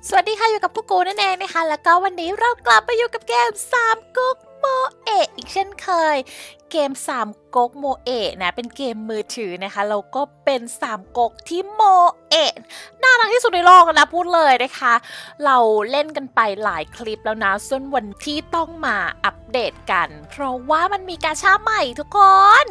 สวัสดีค่ะอยู่กับกุ๊กกูนั่นเองนะคะแล้วก็วันนี้เรากลับมาอยู่กับเกม3ก๊กโมเอะอีกเช่นเคยเกม3ก๊กโมเอะนะเป็นเกมมือถือนะคะแล้วก็เป็น3ก๊กที่โมเอะน่ารักที่สุดในโลกนะพูดเลยนะคะเราเล่นกันไปหลายคลิปแล้วนะส่วนวันที่ต้องมาอัปเดตกันเพราะว่ามันมีกาชาใหม่ทุกคน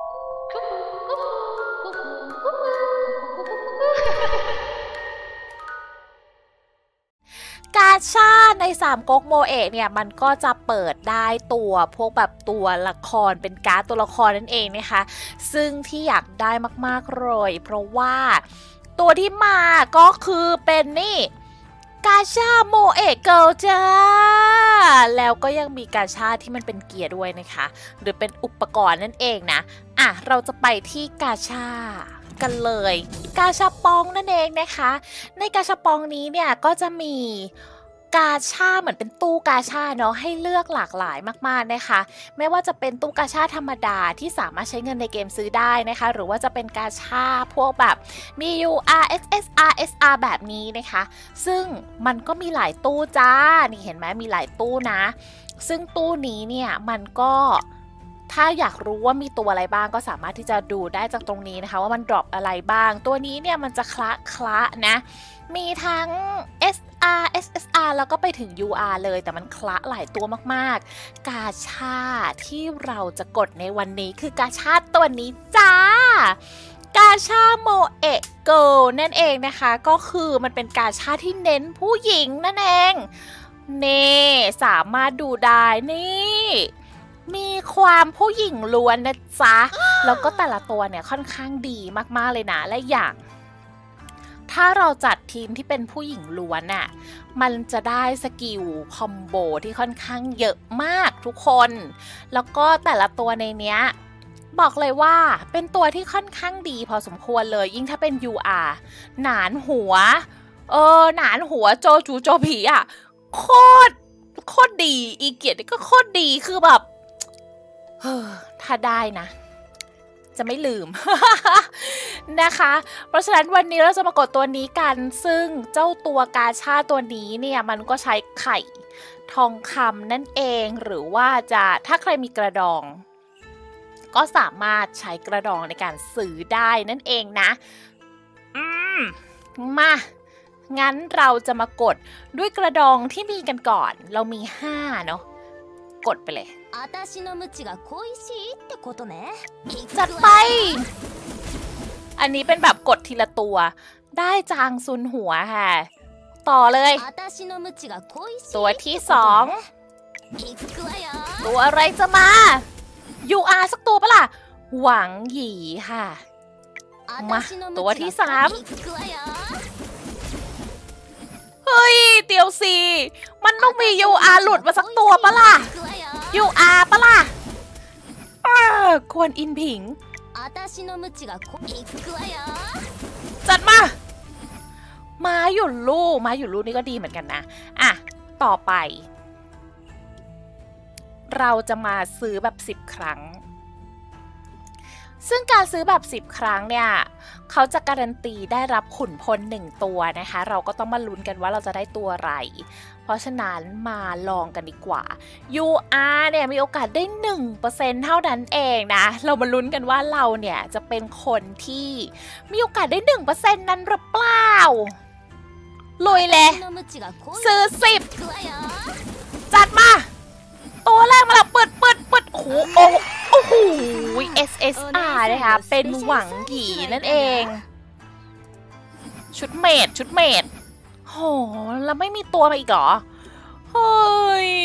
กาชาใน3ก๊กโมเอะเนี่ยมันก็จะเปิดได้ตัวพวกแบบตัวละครเป็นการ์ดตัวละครนั่นเองนะคะซึ่งที่อยากได้มากๆเลยเพราะว่าตัวที่มาก็คือเป็นนี่กาชาโมเอะเกิลจ้าแล้วก็ยังมีกาชาที่มันเป็นเกียร์ด้วยนะคะหรือเป็นอุปกรณ์นั่นเองนะเราจะไปที่กาชากันเลยกาชาปองนั่นเองนะคะในกาชาปองนี้เนี่ยก็จะมีกาชาเหมือนเป็นตู้กาชาเนาะให้เลือกหลากหลายมากๆนะคะไม่ว่าจะเป็นตู้กาชาธรรมดาที่สามารถใช้เงินในเกมซื้อได้นะคะหรือว่าจะเป็นกาชาพวกแบบมี UR XSR SR แบบนี้นะคะซึ่งมันก็มีหลายตู้จ้านี่เห็นไหมมีหลายตู้นะซึ่งตู้นี้เนี่ยมันก็ถ้าอยากรู้ว่ามีตัวอะไรบ้างก็สามารถที่จะดูได้จากตรงนี้นะคะว่ามันดรอปอะไรบ้างตัวนี้เนี่ยมันจะคละนะมีทั้ง SR SSR แล้วก็ไปถึง UR เลยแต่มันคละหลายตัวมากๆกาชาที่เราจะกดในวันนี้คือกาชาตัวนี้จ้ากาชาโมเอะเกิลนั่นเองนะคะก็คือมันเป็นกาชาที่เน้นผู้หญิงนั่นเองนี่สามารถดูได้นี่มีความผู้หญิงล้วนนะจ๊ะแล้วก็แต่ละตัวเนี่ยค่อนข้างดีมากๆเลยนะและอย่างถ้าเราจัดทีมที่เป็นผู้หญิงล้วนน่ะมันจะได้สกิลคอมโบที่ค่อนข้างเยอะมากทุกคนแล้วก็แต่ละตัวในเนี้ยบอกเลยว่าเป็นตัวที่ค่อนข้างดีพอสมควรเลยยิ่งถ้าเป็น UR หนานหัวหนานหัวโจจูโจผีอ่ะโคตรดีอีเกียรติก็โคตรดีคือแบบถ้าได้นะจะไม่ลืม นะคะเพราะฉะนั้นวันนี้เราจะมากดตัวนี้กันซึ่งเจ้าตัวกาชาตัวนี้เนี่ยมันก็ใช้ไข่ทองคำนั่นเองหรือว่าจะถ้าใครมีกระดองก็สามารถใช้กระดองในการซื้อได้นั่นเองนะมางั้นเราจะมากดด้วยกระดองที่มีกันก่อนเรามี5เนาะกดไปเลยจัดไปอันนี้เป็นแบบกดทีละตัวได้จางซุนหัวค่ะต่อเลยตัวที่2ตัวอะไรจะมา UR สักตัวปะล่ะหวังหยีค่ะมาตัวที่3เฮ้ยเตียวซีมันต้องมี UR หลุดมาสักตัวปะล่ะ UR ปะล่ะควรอินผิงจัดมาหยุดลูกนี่ก็ดีเหมือนกันนะต่อไปเราจะมาซื้อแบบ10 ครั้งซึ่งการซื้อแบบ10 ครั้งเนี่ยเขาจะการันตีได้รับขุนพล1ตัวนะคะเราก็ต้องมาลุ้นกันว่าเราจะได้ตัวอะไรเพราะฉะนั้นมาลองกันดีกว่า UR เนี่ยมีโอกาสได้ 1% เท่านั้นเองนะเรามาลุ้นกันว่าเราเนี่ยจะเป็นคนที่มีโอกาสได้ 1% นั้นหรือเปล่าลุยเลยซื้อ10จัดมาตัวแรกมาแล้วเปิดโอ้โห SSR นะคะเป็นหวังหยีนั่นเองชุดเมดโหแล้วไม่มีตัวมาอีกเหรอเฮ้ย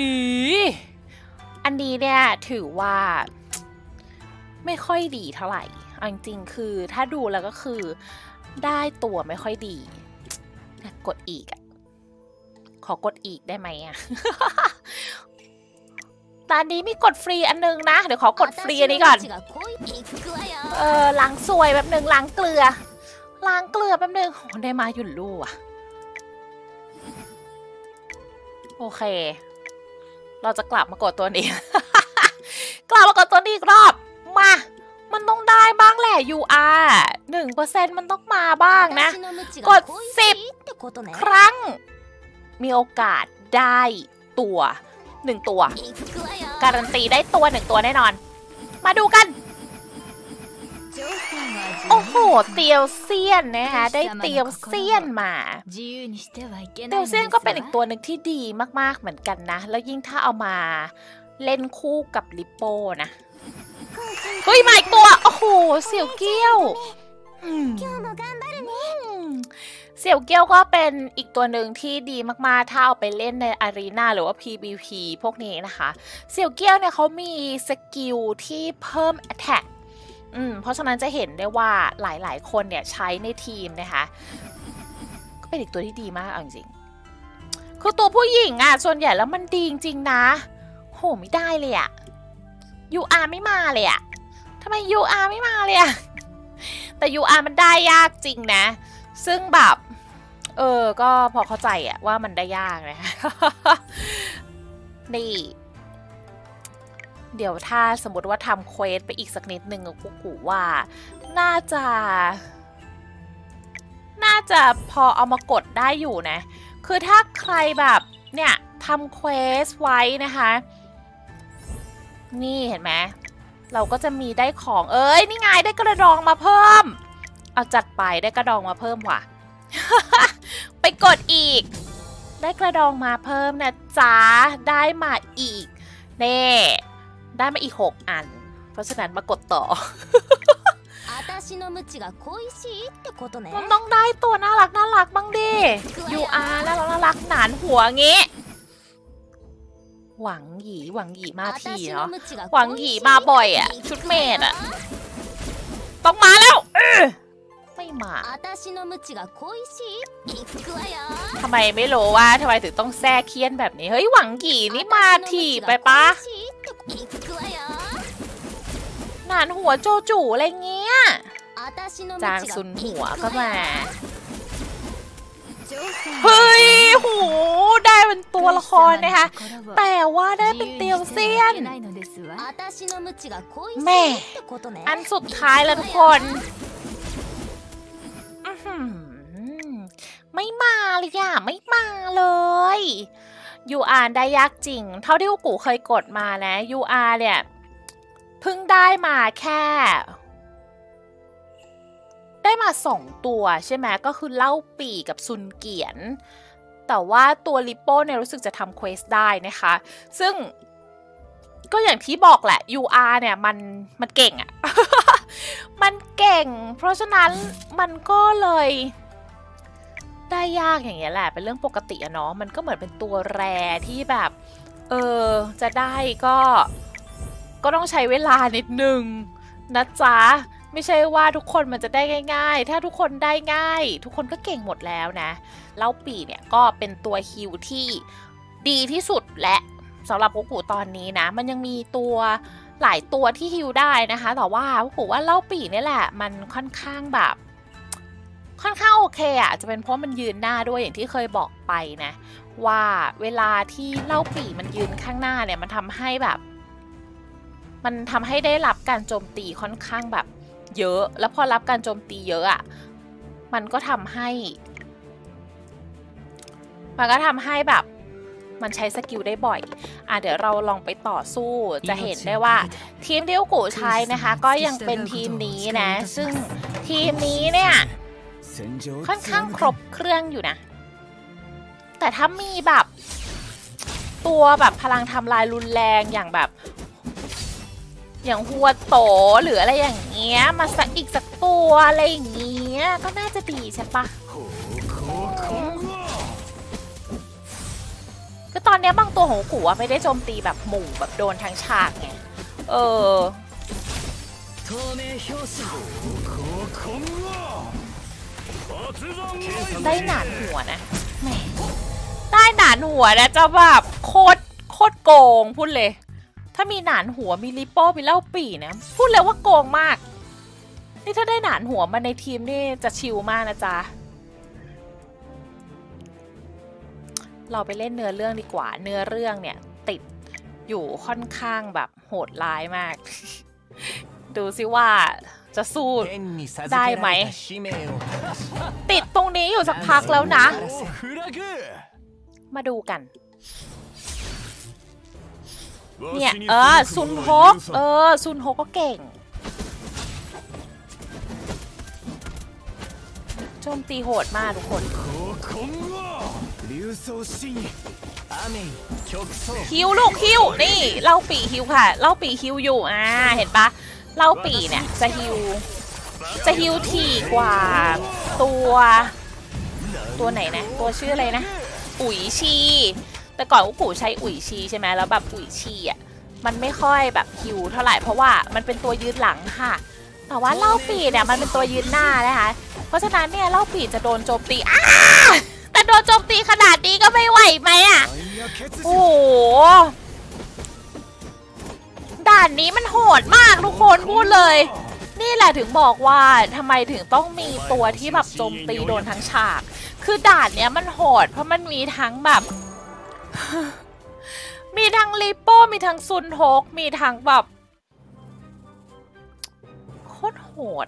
อันนี้เนี่ยถือว่าไม่ค่อยดีเท่าไหร่จริงๆคือถ้าดูแล้วก็คือได้ตัวไม่ค่อยดีกดอีกขอกดอีกได้ไหมตอนนี้มีกดฟรีอันนึงนะเดี๋ยวขอกดฟรีอันนี้ก่อนล้างซวยแบบหนึ่งล้างเกลือแป๊บนึงได้มาหยุ่นลู่โอเคเราจะกลับมากดตัวนี้ กลับมากดตัวนี้อีกรอบมันต้องได้บ้างแหละ UR 1% มันต้องมาบ้างนะกด10 ครั้งมีโอกาสได้ตัว1 ตัวการันตีได้ตัว1 ตัวแน่นอนมาดูกันโอ้โหเตียวเซียนนะคะได้เตียวเซียนมาเตียวเซียนก็เป็นอีกตัวหนึ่งที่ดีมากๆเหมือนกันนะแล้วยิ่งถ้าเอามาเล่นคู่กับลิปโป้นะเฮ้ยมาอีกตัวโอ้โหเสี่ยวเกี้ยวเสี่ยวเกี้ยวก็เป็นอีกตัวหนึ่งที่ดีมากๆถ้าเอาไปเล่นในอารีนาหรือว่า PVP พวกนี้นะคะเสี่ยวเกี้ยวเนี่ยเขามีสกิลที่เพิ่ม attackเพราะฉะนั้นจะเห็นได้ว่าหลายๆคนเนี่ยใช้ในทีมนะคะก็เป็นอีกตัวที่ดีมากเอาจริงๆคือตัวผู้หญิงอ่ะส่วนใหญ่แล้วมันดีจริงๆนะโหไม่ได้เลยอ่ะ UR ไม่มาเลยอ่ะทำไม UR ไม่มาเลยอ่ะแต่ UR มันได้ยากจริงนะซึ่งแบบก็พอเข้าใจอ่ะว่ามันได้ยากนะ นี่เดี๋ยวถ้าสมมติว่าทำเควสไปอีกสักนิดนึงกูว่าน่าจะพอเอามากดได้อยู่นะคือถ้าใครแบบเนี่ยทำเควสไว้นะคะนี่เห็นไหมเราก็จะมีได้ของนี่ไงได้กระดองมาเพิ่มเอาจัดไปได้กระดองมาเพิ่มว่ะ ไปกดอีกได้กระดองมาเพิ่มนะจ๊ะได้มาอีกเน่ได้มาอีก6 อันเพราะฉะนั้นมากดต่อ มันต้องได้ตัวน่ารักบ้างดิ UR น่ารักหนานหัวงี้หวังหยีมาทีเนาะหวังหยีมาบ่อยอ่ะชุดเมดอ่ะต้องมาแล้วไม่มาทำไมไม่รู้ว่าทำไมถึงต้องแทรกเคียนแบบนี้เฮ้ยหวังหยีนี่มาทีไปปะหนานหัวโจจูอะไรเงี้ยจางซุนหัวก็มาเฮ้ยโหได้เป็นตัวละครนะคะแต่ว่าได้เป็นเตียวเซียนแม่อันสุดท้ายแล้วทุกคนไม่มาเลยอ่ะไม่มาเลยURได้ยากจริงเท่าที่กูเคยกดมานะ UR เนี่ยเพิ่งได้มาแค่ได้มา2 ตัวใช่ไหมก็คือเล่าปี่กับซุนเกียนแต่ว่าตัวลิปโป้เนี่ยรู้สึกจะทำเควสได้นะคะซึ่งก็อย่างที่บอกแหละ UR เนี่ยมันเก่งอะ มันเก่งเพราะฉะนั้นมันก็เลยได้ยากอย่างเงี้ยแหละเป็นเรื่องปกติอะเนาะมันก็เหมือนเป็นตัวแรที่แบบจะได้ก็ต้องใช้เวลานิดนึงนะจ๊ะไม่ใช่ว่าทุกคนมันจะได้ง่ายๆถ้าทุกคนได้ง่ายทุกคนก็เก่งหมดแล้วนะเล่าปี่เนี่ยก็เป็นตัวฮิวที่ดีที่สุดและสำหรับพวกกูตอนนี้นะมันยังมีตัวหลายตัวที่ฮิวได้นะคะแต่ว่าพวกกูว่าเล่าปี่นี่แหละมันค่อนข้างแบบค่อนข้างโอเคอะจะเป็นเพราะมันยืนหน้าด้วยอย่างที่เคยบอกไปนะว่าเวลาที่เล่าปี่มันยืนข้างหน้าเนี่ยมันทำให้แบบมันทำให้ได้รับการโจมตีค่อนข้างแบบเยอะแล้วพอรับการโจมตีเยอะอะมันก็ทำให้แบบมันใช้สกิลได้บ่อยเดี๋ยวเราลองไปต่อสู้จะเห็นได้ว่าทีมที่อุกุใช้นะคะก็ยังเป็นทีมนี้นะซึ่งทีมนี้เนี่ยค่อนข้างครบเครื่องอยู่นะแต่ถ้ามีแบบตัวแบบพลังทำลายรุนแรงอย่างหัวโตหรืออะไรอย่างเงี้ยมาอีกสักตัวอะไรอย่างเงี้ยก็น่าจะดีใช่ปะก็ตอนนี้บางตัวของกูไม่ได้โจมตีแบบหมู่แบบโดนทั้งฉากไงได้หนานหัวนะแหมได้หนานหัวนะจะแบบโคตรโกงพูดเลยถ้ามีหนานหัวมีลิปโป้มีเล่าปี่นะพูดเลยว่าโกงมากนี่ถ้าได้หนานหัวมาในทีมนี่จะชิลมากนะจ๊ะเราไปเล่นเนื้อเรื่องดีกว่าเนื้อเรื่องเนี่ยติดอยู่ค่อนข้างแบบโหดร้ายมาก ดูสิว่าจะสู้ได้ไหมติดตรงนี้อยู่สักพักแล้วนะ มาดูกันเนี่ยซุนฮกซุนฮกก็เก่งโจมตีโหดมากทุกคนฮิวลูกฮิวนี่เล่าปีฮิวค่ะเล่าปีฮิวอยู่เห็นปะเล่าปีเนี่ยจะฮิวถี่กว่าตัวไหนนะตัวชื่ออะไรนะอุ๋ยชีแต่ก่อนอุ๋กูใช้อุ๋ยชีใช่ไหมแล้วแบบอุ๋ยชีมันไม่ค่อยแบบฮิวเท่าไหร่เพราะว่ามันเป็นตัวยืนหลังค่ะแต่ว่าเล่าปีเนี่ยมันเป็นตัวยืนหน้านะคะเพราะฉะนั้นเนี่ยเล่าปีจะโดนโจมตีแต่โดนโจมตีขนาดนี้ก็ไม่ไหวไหมโอ้โหด่านนี้มันโหดมากทุกคนพูดเลยนี่แหละถึงบอกว่าทำไมถึงต้องมีตัวที่แบบโจมตีโดนทั้งฉากคือด่านเนี้ยมันโหดเพราะมันมีทั้งแบบมีทั้งลิปโป้มีทั้งซุนฮกมีทั้งแบบโคตรโหด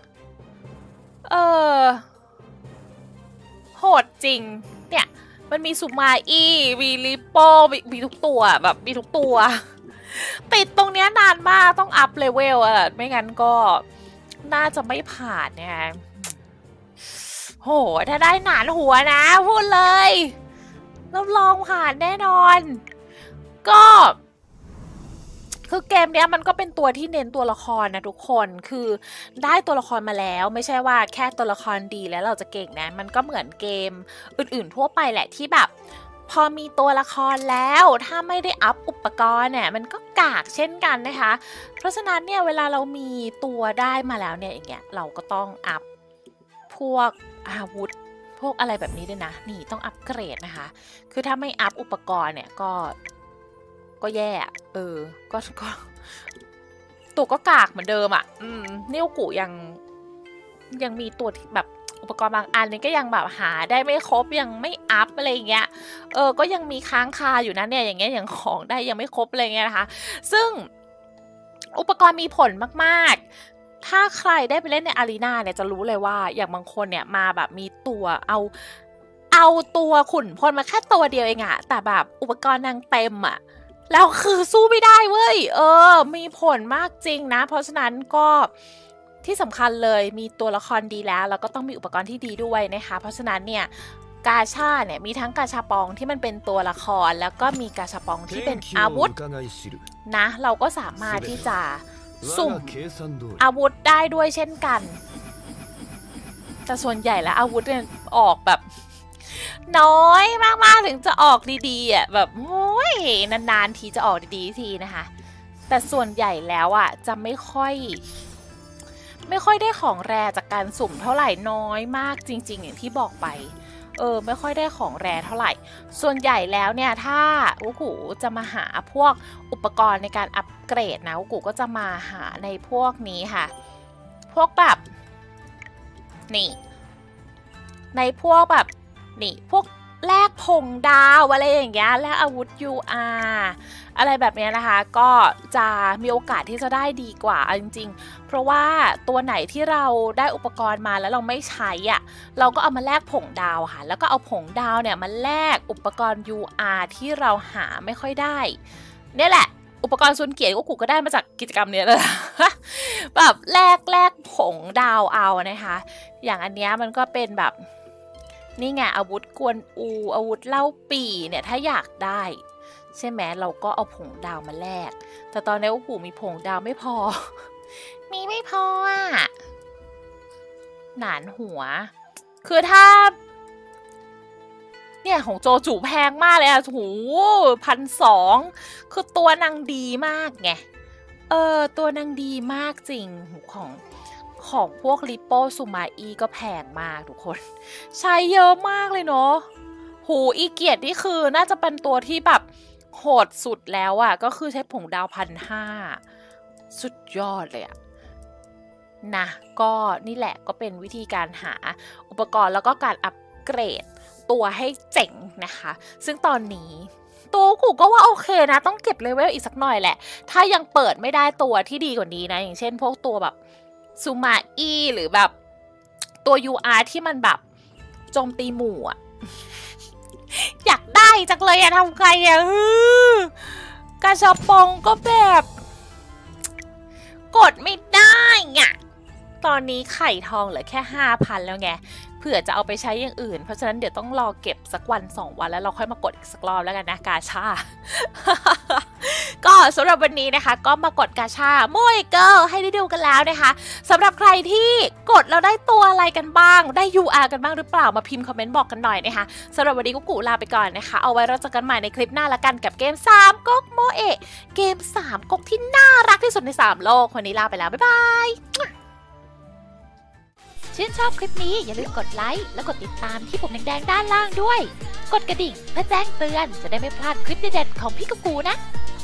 โหดจริงเนี่ยมันมีสุมาอี้มีลิปโป้มีทุกตัวแบบมีทุกตัวติดตรงเนี้ยนานมากต้องอัพเลเวลไม่งั้นก็น่าจะไม่ผ่านเนี่ยโหถ้าได้หนานหัวนะพูดเลยรับรองผ่านแน่นอนก็คือเกมเนี้ยมันก็เป็นตัวที่เน้นตัวละครนะทุกคนคือได้ตัวละครมาแล้วไม่ใช่ว่าแค่ตัวละครดีแล้วเราจะเก่งนะมันก็เหมือนเกมอื่นๆทั่วไปแหละที่แบบพอมีตัวละครแล้วถ้าไม่ได้อัพอุปกรณ์เนี่ยมันก็กากเช่นกันนะคะเพราะฉะนั้นเนี่ยเวลาเรามีตัวได้มาแล้วเนี่ยอย่างเงี้ยเราก็ต้องอัพพวกอาวุธพวกอะไรแบบนี้ด้วยนะนี่ต้องอัปเกรดนะคะคือถ้าไม่อัพอุปกรณ์เนี่ยก็แย่ก็ตัวก็กากเหมือนเดิมนิ้วกูยังมีตัวที่แบบอุปกรณ์บางอันนี่ก็ยังแบบหาได้ไม่ครบยังไม่อัพอะไรเงี้ยก็ยังมีค้างคาอยู่นะเนี่ยอย่างเงี้ยอย่างของได้ยังไม่ครบอะไรเงี้ยนะคะซึ่งอุปกรณ์มีผลมากๆถ้าใครได้ไปเล่นในอารีนาเนี่ยจะรู้เลยว่าอย่างบางคนเนี่ยมาแบบมีตัวเอาตัวขุนพลมาแค่ตัวเดียวเองแต่แบบอุปกรณ์นางเต็มแล้วคือสู้ไม่ได้เว้ยมีผลมากจริงนะเพราะฉะนั้นก็ที่สำคัญเลยมีตัวละครดีแล้วก็ต้องมีอุปกรณ์ที่ดีด้วยนะคะเพราะฉะนั้นเนี่ยกาชาเนี่ยมีทั้งกาชาปองที่มันเป็นตัวละครแล้วก็มีกาชาปองที่เป็นอาวุธนะเราก็สามารถที่จะสุ่มอาวุธได้ด้วยเช่นกันแต่ส่วนใหญ่แล้วอาวุธเนี่ยออกแบบน้อยมากๆถึงจะออกดีๆแบบโอ้ยนานๆทีจะออกดีๆทีนะคะแต่ส่วนใหญ่แล้วจะไม่ค่อยได้ของแรจากการสุ่มเท่าไหร่น้อยมากจริงๆอย่างที่บอกไปไม่ค่อยได้ของแรเท่าไหร่ส่วนใหญ่แล้วเนี่ยถ้าอุกุจะมาหาพวกอุปกรณ์ในการอัปเกรดนะอุกุก็จะมาหาในพวกนี้ค่ะพวกแบบนี่ในพวกแบบนี่พวกแลกผงดาวอะไรอย่างเงี้ยแลกอาวุธ UR อะไรแบบนี้นะคะก็จะมีโอกาสที่จะได้ดีกว่าจริงๆเพราะว่าตัวไหนที่เราได้อุปกรณ์มาแล้วเราไม่ใช้เราก็เอามาแลกผงดาวค่ะแล้วก็เอาผงดาวเนี่ยมาแลกอุปกรณ์ UR ที่เราหาไม่ค่อยได้เนี่ยแหละอุปกรณ์ซุนเกียรติก็ได้มาจากกิจกรรมเนี้ยเลยแบบแลกผงดาวเอานะคะอย่างอันเนี้ยมันก็เป็นแบบนี่ไงอาวุธกวนอูอาวุธเล่าปีเนี่ยถ้าอยากได้ใช่ไหมเราก็เอาผงดาวมาแลกแต่ตอนนี้มีผงดาวไม่พอ มีไม่พอหนานหัวคือถ้าเนี่ยของโจจูแพงมากเลยโห1,200คือตัวนางดีมากไงตัวนางดีมากจริงของพวกลิปโป้ซูมาอีก็แพงมากทุกคนใช้เยอะมากเลยเนาะหูอีเกียรตินี่คือน่าจะเป็นตัวที่แบบโหดสุดแล้วก็คือใช้ผงดาว1,500สุดยอดเลยนะก็นี่แหละก็เป็นวิธีการหาอุปกรณ์แล้วก็การอัปเกรดตัวให้เจ๋งนะคะซึ่งตอนนี้ตัวกูก็ว่าโอเคนะต้องเก็บเลเวลอีกสักหน่อยแหละถ้ายังเปิดไม่ได้ตัวที่ดีกว่านี้นะอย่างเช่นพวกตัวแบบซูมาอี้หรือแบบตัว UR ที่มันแบบโจมตีหมู่อะ อยากได้จังเลยอะทำไงอะกาชาปองก็แบบกดไม่ได้อะตอนนี้ไข่ทองเหลือแค่ 5,000 แล้วไงเผื่อจะเอาไปใช้อย่างอื่นเพราะฉะนั้นเดี๋ยวต้องรอเก็บสักวัน2 วันแล้วเราค่อยมากดอีกสักรอบแล้วกันนะกาชา ก็สำหรับวันนี้นะคะก็มากดกาชาโมยเกิลให้ได้ดูกันแล้วนะคะสำหรับใครที่กดแล้วได้ตัวอะไรกันบ้างได้ UR กันบ้างหรือเปล่ามาพิมพ์คอมเมนต์บอกกันหน่อยนะคะสำหรับวันนี้กุ๊กกูลาไปก่อนนะคะเอาไว้เราเจอกันใหม่ในคลิปหน้าละกันกับเกม3ก๊กโมเอะเกม3ก๊กที่น่ารักที่สุดใน3โลกวันนี้ลาไปแล้วบ๊ายบายชื่นชอบคลิปนี้อย่าลืมกดไลค์และกดติดตามที่ปุ่มแดงๆด้านล่างด้วยกดกระดิ่งเพื่อแจ้งเตือนจะได้ไม่พลาดคลิปเด็ดๆของพี่กุ๊กกูนะ